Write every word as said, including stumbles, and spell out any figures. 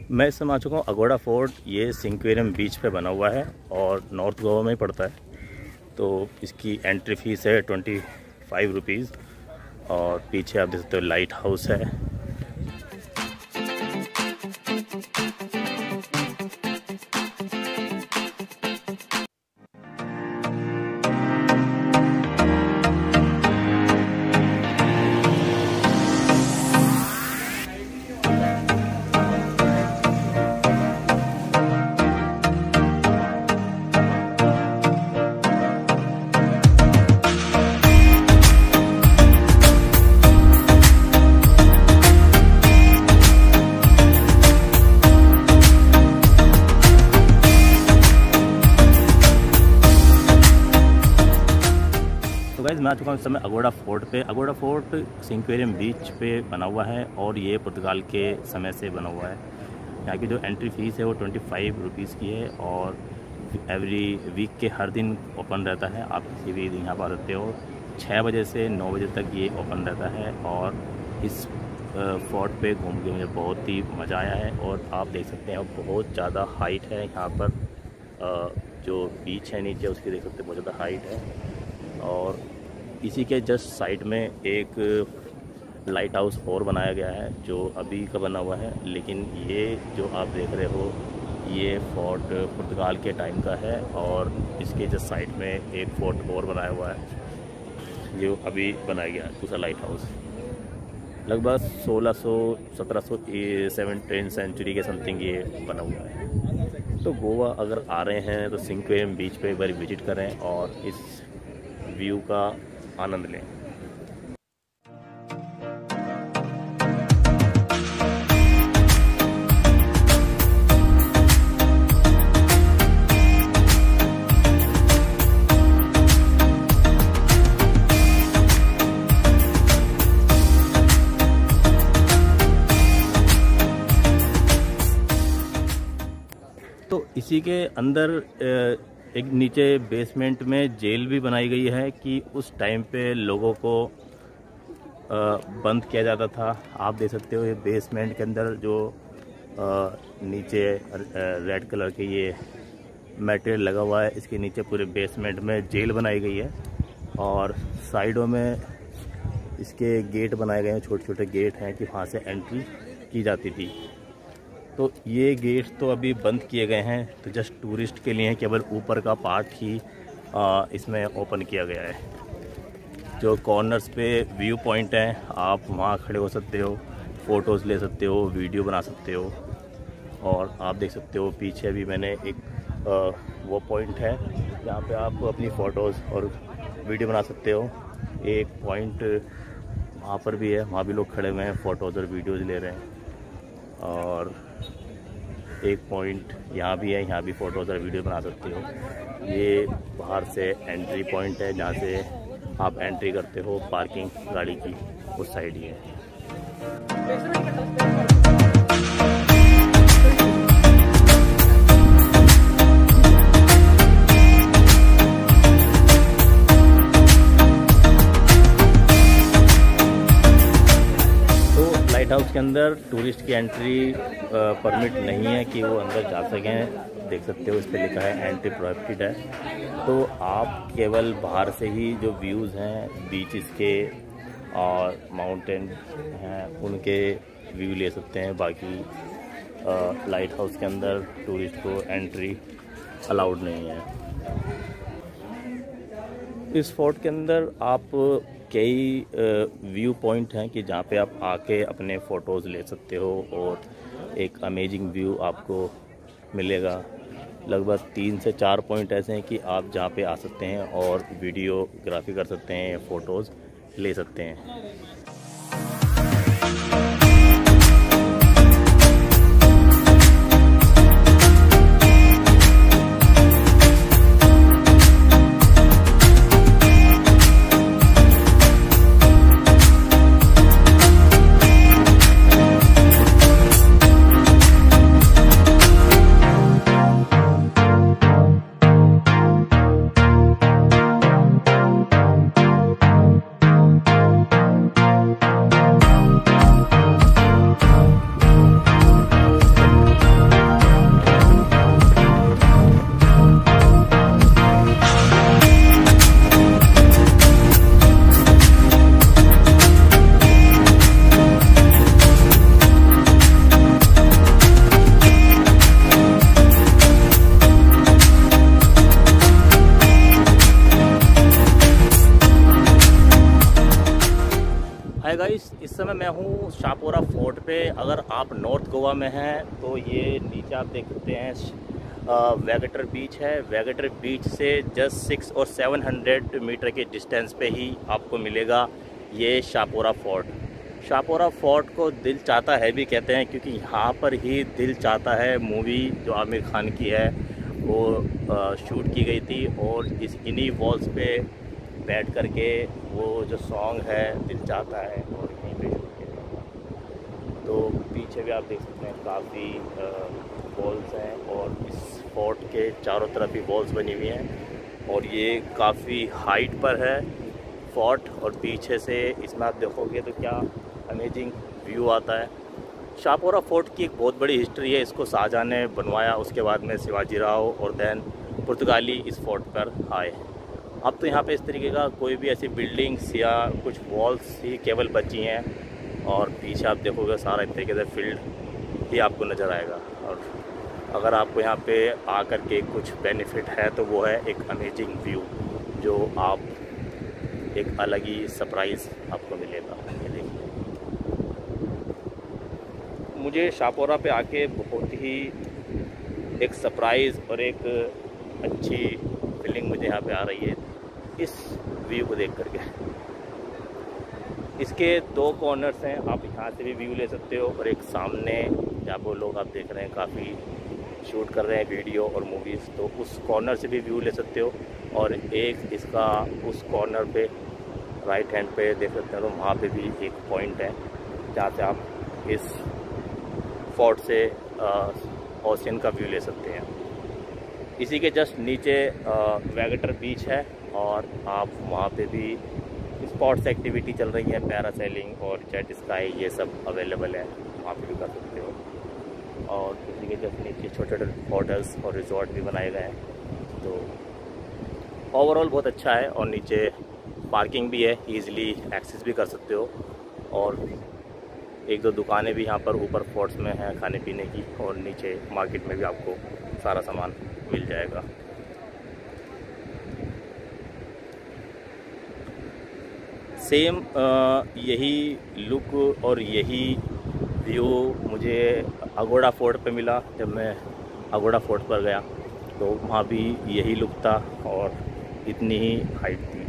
मैं इस समय आ चुका हूँ अगोड़ा फोर्ट। ये सिंक्वेरियम बीच पे बना हुआ है और नॉर्थ गोवा में ही पड़ता है। तो इसकी एंट्री फीस है ट्वेंटी फाइव रुपीज़ और पीछे आप देख सकते हो लाइट हाउस है। तो गाइस मैं आ चुका हूँ इस समय अगोड़ा फोर्ट पे। अगोड़ा फोर्ट सिंक्वेरियम बीच पे बना हुआ है और ये पुर्तगाल के समय से बना हुआ है। यहाँ की जो एंट्री फ़ीस है वो ट्वेंटी फाइव रुपीज़ की है और एवरी वीक के हर दिन ओपन रहता है। आप किसी भी दिन यहाँ पर आ सकते हो। छः बजे से नौ बजे तक ये ओपन रहता है और इस फोर्ट पे घूम के मुझे बहुत ही मज़ा आया है। और आप देख सकते हैं बहुत ज़्यादा हाइट है यहाँ पर। जो बीच है नीचे उसकी देख सकते हैं बहुत ज़्यादा हाइट है। और इसी के जस्ट साइड में एक लाइट हाउस और बनाया गया है जो अभी का बना हुआ है, लेकिन ये जो आप देख रहे हो ये फोर्ट पुर्तगाल के टाइम का है। और इसके जस्ट साइड में एक फोर्ट और बनाया हुआ है जो अभी बनाया गया है, दूसरा लाइट हाउस। लगभग सोलह सौ सत्रह सौ सेवनटीन सेंचुरी के समथिंग ये बना हुआ है। तो गोवा अगर आ रहे हैं तो सिंक्वेरियम बीच पे एक बार विजिट करें और इस व्यू का आनंद लें। तो इसी के अंदर एक नीचे बेसमेंट में जेल भी बनाई गई है कि उस टाइम पे लोगों को बंद किया जाता था। आप देख सकते हो ये बेसमेंट के अंदर जो नीचे रेड कलर के ये मटेरियल लगा हुआ है, इसके नीचे पूरे बेसमेंट में जेल बनाई गई है। और साइडों में इसके गेट बनाए गए हैं, छोटे छोटे गेट हैं कि वहाँ से एंट्री की जाती थी। तो ये गेट्स तो अभी बंद किए गए हैं, तो जस्ट टूरिस्ट के लिए केवल ऊपर का पार्ट ही आ, इसमें ओपन किया गया है। जो कॉर्नर्स पे व्यू पॉइंट हैं, आप वहाँ खड़े हो सकते हो, फ़ोटोज़ ले सकते हो, वीडियो बना सकते हो। और आप देख सकते हो पीछे भी मैंने एक आ, वो पॉइंट है जहाँ पे आप अपनी फ़ोटोज़ और वीडियो बना सकते हो। एक पॉइंट वहाँ पर भी है, वहाँ भी लोग खड़े हुए हैं, फ़ोटोज़ और वीडियोज़ ले रहे हैं। और एक पॉइंट यहाँ भी है, यहाँ भी फ़ोटोज़ और वीडियो बना सकते हो। ये बाहर से एंट्री पॉइंट है जहाँ से आप एंट्री करते हो पार्किंग गाड़ी की, उस साइड ही है। लाइट हाउस के अंदर टूरिस्ट की एंट्री परमिट नहीं है कि वो अंदर जा सकें। देख सकते हो इस पर लिखा है एंट्री प्रोहिबिटेड है। तो आप केवल बाहर से ही जो व्यूज़ हैं बीचेस के और माउंटेन हैं उनके व्यू ले सकते हैं। बाकी लाइट हाउस के अंदर टूरिस्ट को एंट्री अलाउड नहीं है। इस फोर्ट के अंदर आप कई व्यू पॉइंट हैं कि जहाँ पे आप आके अपने फ़ोटोज़ ले सकते हो और एक अमेजिंग व्यू आपको मिलेगा। लगभग तीन से चार पॉइंट ऐसे हैं कि आप जहाँ पे आ सकते हैं और वीडियोग्राफी कर सकते हैं, फ़ोटोज़ ले सकते हैं। समय मैं हूँ शाहपुरा फोर्ट पे। अगर आप नॉर्थ गोवा में हैं तो ये नीचे आप देख सकते हैं वेगेटर बीच है। वेगेटर बीच से जस्ट सिक्स और सेवन हंड्रेड मीटर के डिस्टेंस पे ही आपको मिलेगा ये शाहपुरा फोर्ट। शाहपुरा फोर्ट को दिल चाहता है भी कहते हैं, क्योंकि यहाँ पर ही दिल चाहता है मूवी जो आमिर खान की है वो शूट की गई थी, और इस इन्हीं वॉल्स पे बैठ करके वो जो सॉन्ग है दिल चाहता है और यहीं पे शूट किया गया। तो पीछे भी आप देख सकते हैं काफ़ी वॉल्स हैं, और इस फोर्ट के चारों तरफ ही वॉल्स बनी हुई हैं, और ये काफ़ी हाइट पर है फोर्ट। और पीछे से इसमें आप देखोगे तो क्या अमेजिंग व्यू आता है। शाहपुरा फोर्ट की एक बहुत बड़ी हिस्ट्री है। इसको शाहजहाँ ने बनवाया, उसके बाद में शिवाजी राव और दैन पुर्तगाली इस फोर्ट पर आए। अब तो यहाँ पे इस तरीके का कोई भी ऐसी बिल्डिंग्स या कुछ वॉल्स ही केवल बची हैं, और पीछे आप देखोगे सारा इस तरीके से फील्ड ही आपको नज़र आएगा। और अगर आपको यहाँ पे आकर के कुछ बेनिफिट है तो वो है एक अमेजिंग व्यू, जो आप एक अलग ही सरप्राइज़ आपको मिलेगा। ये देखिए, मुझे शाहपुरा पे आके बहुत ही एक सरप्राइज़ और एक अच्छी फीलिंग मुझे यहाँ पे आ रही है इस व्यू को देख करके। इसके दो कॉर्नर्स हैं, आप यहाँ से भी व्यू ले सकते हो, और एक सामने जहाँ पर लोग आप देख रहे हैं काफ़ी शूट कर रहे हैं वीडियो और मूवीज़, तो उस कॉर्नर से भी व्यू ले सकते हो। और एक इसका उस कॉर्नर पे राइट हैंड पे देख सकते हैं, तो वहाँ पे भी एक पॉइंट है जहाँ से आप इस फोर्ट से ओशियन का व्यू ले सकते हैं। इसी के जस्ट नीचे वेगेटर बीच है, और आप वहाँ पे भी स्पोर्ट्स एक्टिविटी चल रही है, पैरासेलिंग और जेट स्काई, ये सब अवेलेबल है, वहाँ पे भी कर सकते हो। और इसी के जस्ट नीचे छोटे छोटे होटल्स और रिजॉर्ट भी बनाए गए हैं। तो ओवरऑल बहुत अच्छा है, और नीचे पार्किंग भी है, ईज़िली एक्सेस भी कर सकते हो। और एक दो दुकानें भी यहाँ पर ऊपर फोर्ट्स में हैं खाने पीने की, और नीचे मार्केट में भी आपको सारा सामान मिल जाएगा। सेम यही लुक और यही व्यू मुझे अगोड़ा फोर्ट पे मिला। जब मैं अगोड़ा फोर्ट पर गया तो वहाँ भी यही लुक था और इतनी ही हाइट थी।